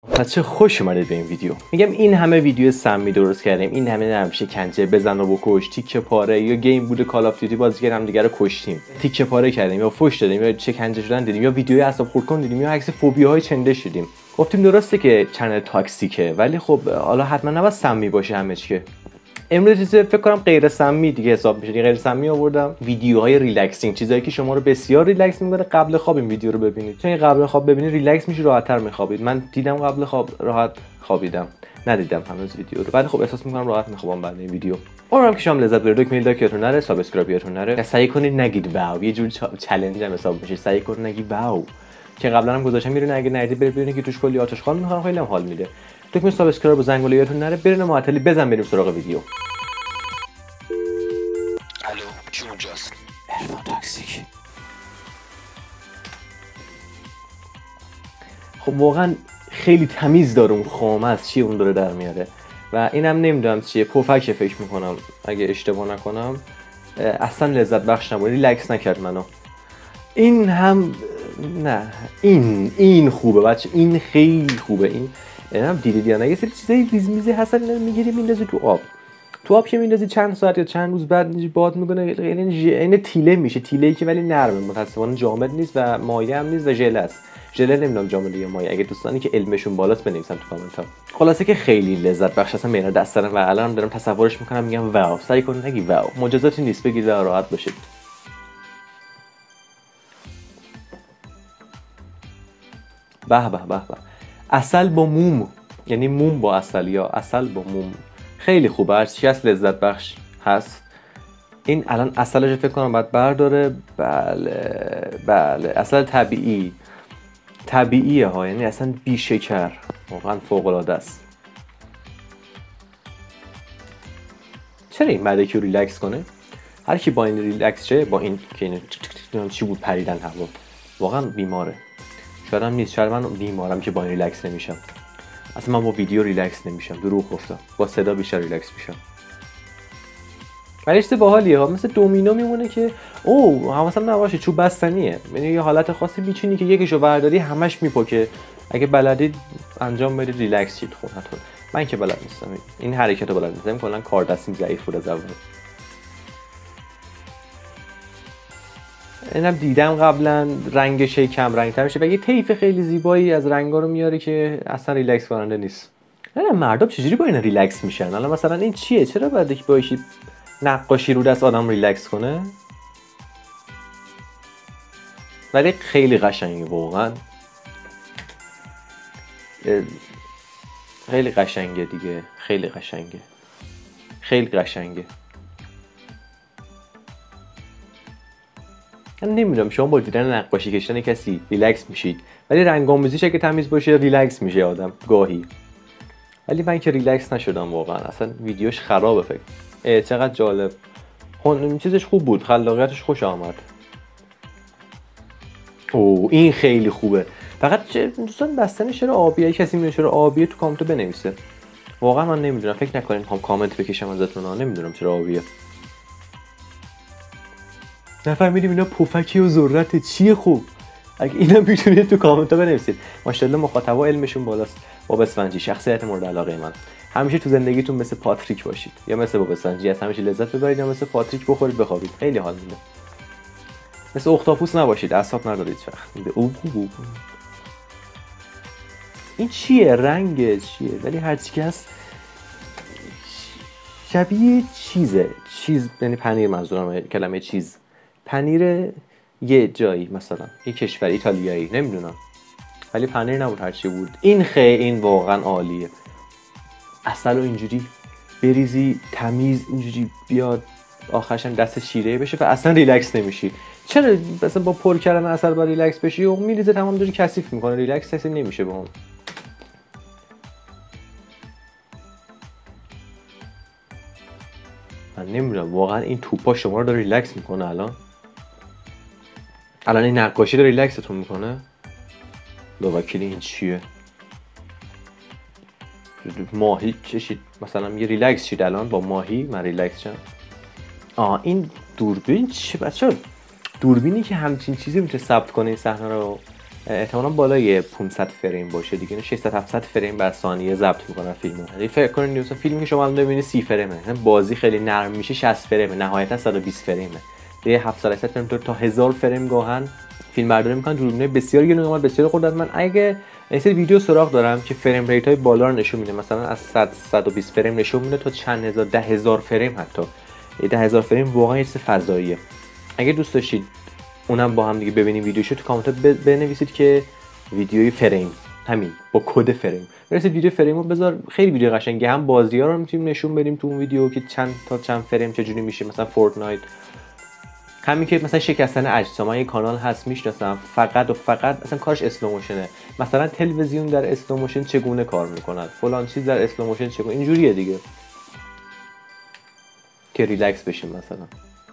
پس چه خوش اومدید به این ویدیو. میگم این همه ویدیو سمی درست کردیم، این همه شکنجه بزن و بکش، تیکه پاره، یا گیم بوده کال آف دیوتی بازی کردیم دیگه رو کشتیم، تیکه پاره کردیم یا فوش دادیم یا شکنجه شدن دیدیم یا ویدیوی اعصاب خورد کن دیدیم یا عکس فوبیاهای چنده شدیم. گفتیم درسته که چنل تاکسیکه، ولی خب حالا حتما نباید سمی باشه همه چی. امروز فکر کنم غیر سمی دیگه حساب میشه. غیر سمی آوردم ویدیوهای ریلکسینگ، چیزایی که شما رو بسیار ریلکس میکنه. قبل خواب این ویدیو رو ببینید، چون قبل خواب ببینید ریلکس میشه، راحت‌تر میخوابید. من دیدم قبل خواب راحت خوابیدم، ندیدم هنوز ویدیو رو، ولی خب احساس میکنم راحت میخوابم بعد این ویدیو. امیدوارم که شما لذت ببرید. دکمه لایک یادتون نره، سابسکرایب یادتون نره. سعی کنید نگید واو، یه جور چالش هم حساب میشه. سعی کنید نگید واو، که قبلا هم گذاشتم میرونه، اگه ندید برید ببینید که توش کلی آتشخال میخوام، خیلی هم حال میده. دکمه سابسکرایب و زنگوله یادتون نره. برین معطلی بزن بریم سراغ ویدیو. الو کی اونجاست؟ ارفان تاکسیک. خب واقعا خیلی تمیز داره اون خامه از چی اون داره در میاره و اینم نمیدونم چیه، پفک فکر میکنم اگه اشتباه نکنم. اصلا لذت بخش نبود، ریلکس نکرد منو. این هم نه، این خوبه بچه، این خیلی خوبه. این هم دیدید یا نه، یه سری چیزای ریز میزی هستن میگیری میندازی تو آب. تو آب که میندازی چند ساعت یا چند روز بعد باد میکنه، این تیله میشه. تیله‌ای که ولی نرمه، متأسفانه جامد نیست و مایع هم نیست و ژل است. ژل نمیدونم جامد یا مایع، اگه دوستانی که علمشون بالاست بنویسن تو کامنت ها. خلاصه که خیلی لذت بخش اصلا میاد دست دارم و الان دارم تصورش میکنم، میگم واو. سعی کنید نگید واو، مجازاتی نیست، بگید واو، راحت باشید. به به به به. عسل با موم، یعنی موم با عسل یا عسل با موم، خیلی خوبه. هر چی هست لذت بخش هست. این الان عسلش فکر کنم باید برداره. بله عسل طبیعیه ها، یعنی اصلا بی شکر، واقعا فوق العاده است. چرا این بعد که ریلکس کنه، هر کی با این ریلکس شه، با این که این چی بود پریدن هوا، واقعا بیماره. شاید هم نیست، شاید من بیمارم که با این ریلکس نمیشم. اصلا من با ویدیو ریلکس نمیشم، دروغ گفتم، با صدا بیشتر ریلکس میشم. ولی چیز باحالیه ها، مثل دومینو میمونه که او حواسم نباشه چوب بستنیه، یعنی یه حالت خاصی میچینی که یکیشو برداری همش میپکه. اگه بلدید انجام بدید ریلکس شید. خب نطور من که بلد نیستم این حرکتو بلد نیستم، کلا کار دستیم ضعیف بود از اول. اینم دیدم قبلا رنگش کم رنگ‌تر میشه و یه طیف خیلی زیبایی از رنگا رو میاره که اصلا ریلکس کننده نیست. نه مردم چجوری با اینا ریلکس میشن؟ الان مثلا این چیه؟ چرا باید یک باشی نقاشی رو دست آدم ریلکس کنه؟ ولی خیلی قشنگه، واقعا خیلی قشنگه دیگه، خیلی قشنگه، خیلی قشنگه. من نمیدونم شما با دیدن نقاشی کشیدن کسی ریلکس میشید، ولی رنگ‌آمیزیش اگه تمیز باشه ریلکس میشه آدم گاهی. ولی من که ریلکس نشدم واقعا، اصلا ویدیوش خرابه. فکر چقدر جالب، چیزش خوب بود، خلاقیتش خوش آمد. این خیلی خوبه. فقط دوستان بستنش چرا آبیه؟ کسی میدونه چرا آبیه؟ تو کامنت بنویسه. واقعا من نمیدونم، فکر نکنین هم کامنت بکشم ازتون ها، نمیدونم چرا آبیه. نفهمیدیم اینا پفکی و ذرت چیه. خوب اگه اینا میتونید تو کامنت ها بنویسید. ماشاءالله مخاطبا علمشون بالاست. باب اسفنجی شخصیت مورد علاقه من. همیشه تو زندگیتون مثل پاتریک باشید، یا مثل باب اسفنجی از همیشه لذت ببرید، یا مثل پاتریک بخورید بخوابید، خیلی حال میده. مثل اختاپوس نباشید، اعصاب ندارید وقت. این چیه؟ رنگ چیه؟ ولی هر چی که هست شبیه چیزه. چیز یعنی پنیر، منظورم کلمه چیز، پنیر یه جایی، مثلا یه کشور ایتالیایی، نمیدونم، ولی پنیر نبود، هرچی بود. این واقعا عالیه. عسل رو اینجوری بریزی تمیز، اینجوری بیاد آخرش هم دست شیره بشه و اصلا ریلکس نمیشی. چرا مثلا با پر کردن عسل با ریلکس بشی و میریزه تمام جوری کثیف میکنه، ریلکس اصلا نمیشه با اون. من نمیدونم واقعا این توپا شما رو داره ریلکس میکنه. الان این نقاشی داره ریلکستون میکنه. بوکیلی این چیه؟ ماهی چشید مثلا یه ریلکس شید الان با ماهی، من ریلکس شم. این دوربین چه بچه؟ دوربینی که همچین چیزی میتونه ثبت کنه این صحنه رو، احتمالاً بالای 500 فریم باشه دیگه. 600 700 فریم بر ثانیه ضبط میکنن فیلمو. یعنی فکر کنید مثلا فیلمی که شما الان ببینید 30 فریمه، مثلا بازی خیلی نرم میشه 60 فریمه، نهایتا 120 فریمه. به 700 فریم تا 1000 فریم گاهن فیلم برداری میکنن. دوربینای بسیار گرون، بسیار قدرتمند. اگه این سری ویدیو سراغ دارم که فریم ریت های بالا رو نشون میده، مثلا از 100 120 فریم نشون میده تا چند هزار، 10000 فریم حتی. 10000 فریم واقعا یه چیز فضاییه. اگه دوست داشتید اونم با هم دیگه ببینیم ویدیوشو، تو کامنت بنویسید که ویدیوی فریم، همین با کد فریم برسید ویدیو فریمو بذار. خیلی ویدیو قشنگه، هم بازی‌ها رو میتونیم نشون بدیم تو اون ویدیو که چند فریم چجوری میشه، مثلا فورتنایت. همین که مثلا شکستن اجسام، یه کانال هست میشناسم فقط و فقط اصلا کارش اسلو موشنه، مثلا تلویزیون در اسلو موشن چگونه کار میکنه، فلان چیز در اسلو موشن چگونه، اینجوریه دیگه که ریلکس بشیم. مثلا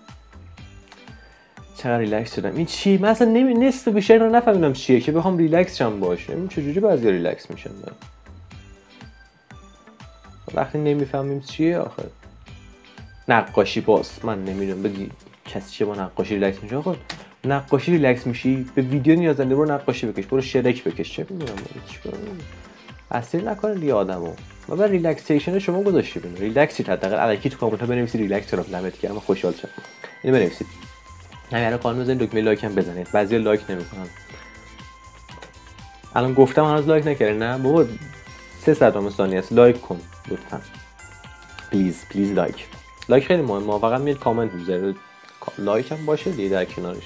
چقدر ریلکس شدم. این چی؟ من اصلا نصف بیشتر رو نفهمیدم چیه که بخوام ریلکس شم باشه. این چجوری بعضی ریلکس میشن؟ وقتی نمیفهمیم چیه آخه. نقاشی باز من نمیدونم بگی کسی چه با نقاشی ریلکس میشه. آخه نقاشی ریلکس میشی؟ به ویدیو نیاز نداره، برو نقاشی بکش، برو شرک بکش، چه میدونم چیکار اصلا نکنه دیگه آدمو. ما بر ریلکسیشن شما گذاشتی ببین ریلکسی حداقل الکی تو کامنت ها بنویسید ریلکس رو لمت کردم خوشحال شدم. اینو بنویسید. همین الان قانون بزنید، دکمه لایک هم بزنید. بعضی لایک نمیکنن. الان گفتم هنوز لایک نکردین؟ نه بابا 300 ثانیه است. لایک کن لطفا. پلیز لایک خیلی مهمه. فقط میاد کامنت میذارید، لایک هم باشه دیگه در کنارش.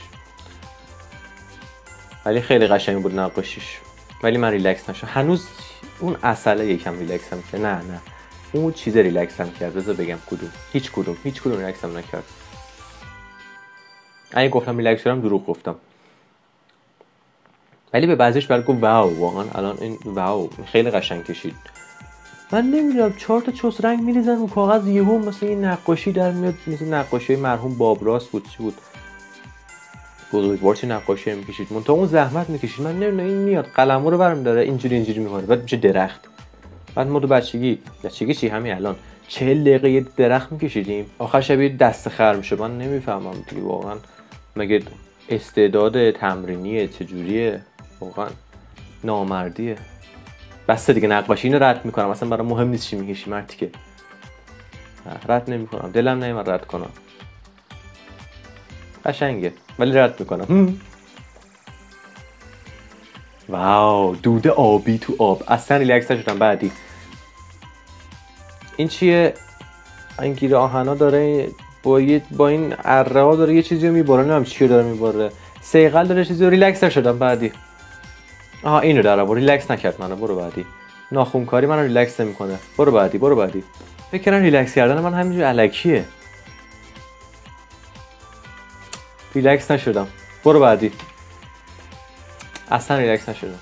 ولی خیلی قشنگ بود نقاشیش. ولی من ریلکس نشدم هنوز. اون اصله یکم ریلکس هم کرد. نه اون چیز ریلکس هم کرد. بذار بگم کدوم. هیچ کدوم ریلکس هم نکرد. اگه گفتم ریلکس شدم دروغ گفتم. ولی به بعضیش برای گفت واو، واقعا الان این واو خیلی قشنگ کشید. من نمیدونم 4 تا چوس رنگ میریزن رو کاغذ یهو مثلا این نقاشی در میاد، مثل نقاشی مرحوم بابراس بود. چی بود؟ بزرگوار چه نقاشی میکشید. من تا اون زحمت میکشید. من نمیدونم این میاد قلمو رو برم داره اینجوری میکنه، بعد میشه درخت. بعد ما تو بچگی چی همین الان 40 دقیقه یه درخت میکشیدیم، آخر شب دست خر میشه. من نمیفهمم دیگه واقعا مگه استعداد تمرینیه چجوریه؟ واقعا نامردیه. بس دیگه نقاشی اینو رد میکنم، اصلا برام مهم نیست چی میکشی مرتی که رد نمیکنم، دلم نمیاد رد کنم. قشنگه ولی رد میکنم. واو دوده آبی تو آب، اصلا ریلکس نشدم. بعدی این چیه؟ این گیر آهنا داره با این اره ها داره یه چیزی رو میباره، نمیدونم چی داره میباره. سیقل داره چیزی رو. ریلکس نشدم. بعدی اینو داره برو. ریلکس نکرد منو. برو بعدی. ناخونکاری منو ریلکس نمیکنه. برو بعدی. فکر کنم ریلکس کردن من همینجوری الکیه. ریلکس نشدم. برو بعدی. اصلا ریلکس نشدم.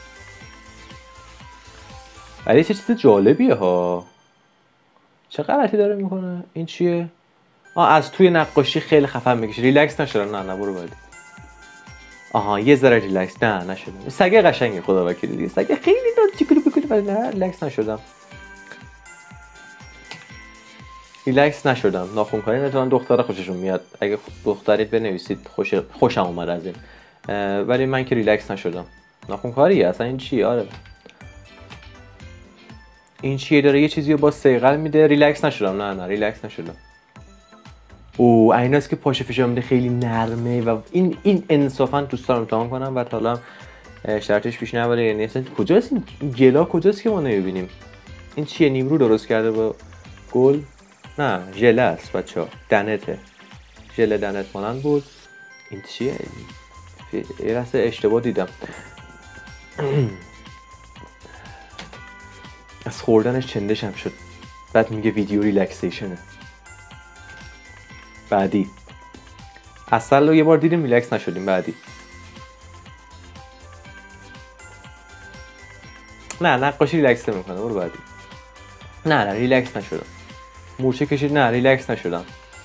ولی چه چیز جالبیه ها. چه غلطی داره میکنه؟ این چیه؟ از توی نقاشی خیلی خفن میکشه. ریلکس نشدم. نه برو بعدی. یه ذره ریلکس. نه نشدم. سگه قشنگه خدا وکیلی دیگه. سگه خیلی داد چیکلو بکنه ولی نه ریلکس نشدم. ناخونکاری نتونن دخترها خوششون میاد. اگه دخترید بنویسید خوشم اومد از این. ولی من که ریلکس نشدم. ناخونکاریه اصلا. این چیه؟ آره این چیه؟ داره یه چیزی رو با سیقل میده. ریلکس نشدم. نه ریلکس نشدم. ایناست که پاشه فشار میده خیلی نرمه و این انصافا دوست دارم امتحان کنم و تا حالا شرطش پیش نیامده. یعنی اصلا کجاست این گلا؟ کجاست که ما نمیبینیم؟ این چیه؟ نیمرو درست کرده با گل؟ نه ژله است بچه‌ها. دنته. ژله دنت مانند بود. این چیه؟ یه لحظه اشتباه دیدم. از خوردنش چندشم شد. بعد میگه ویدیو ریلکسیشنه. بعدی اصلا رو یه بار دیدیم ریلکس نشدیم. بعدی نه نقاشی ریلکس نمیکنه. برو بعدی. نه ریلکس نشدم. مورچه کشید. نه ریلکس نشدم.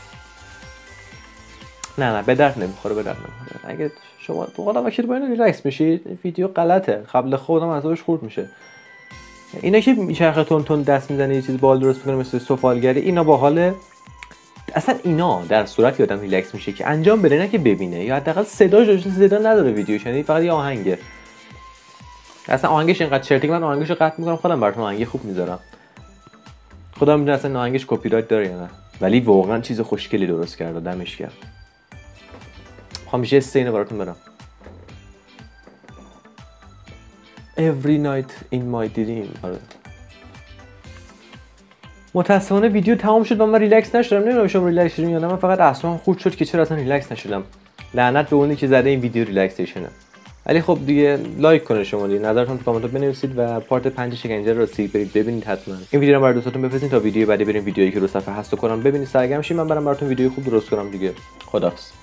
نه به درد نمیخوره. اگه شما تو خودم وکیل با اینو ریلکس میشید ویدیو غلطه. قبل خودم ازش خورد میشه. اینا که میچرخه تون دست میزنه یه چیز بال درست میکنه مثل سفالگری، اینا باحاله. اصلا اینا در صورتی آدم ریلکس میشه که انجام بده نه که ببینه، یا حداقل صدا نداره ویدیوش، یعنی فقط یه آهنگه. اصلا آهنگش اینقدر چرتی که من آهنگشو قطع میکنم خودم براتون آهنگ خوب میذارم. خودم میدونم اصلا آهنگش کپی رایت داره یا نه، ولی واقعا چیز خوشگلی درست کرده، دمش گرم. میخوام یه سینه براتون برم. Every night in my dream. آره. متاسفانه ویدیو تمام شد و من ریلکس نشدم. نمیدونم شما ریلکس شدین یا نه. من فقط اصلا خورد شد که چرا اصلا ریلکس نشدم. لعنت به اونی که زده این ویدیو ریلکسیشنه. ولی خب دیگه لایک کنه شما دیگه، نظرتون تو کامنت بنویسید و پارت 5 شکنجه رو برید ببینید حتما. این ویدیو رو برای دوستاتون بفرستین تا ویدیو بعدی بریم ویدیویی که رو صفحه هست کنم ببینید سرگرم شید. من برام براتون ویدیو خوب درست کنم دیگه. خداحافظ.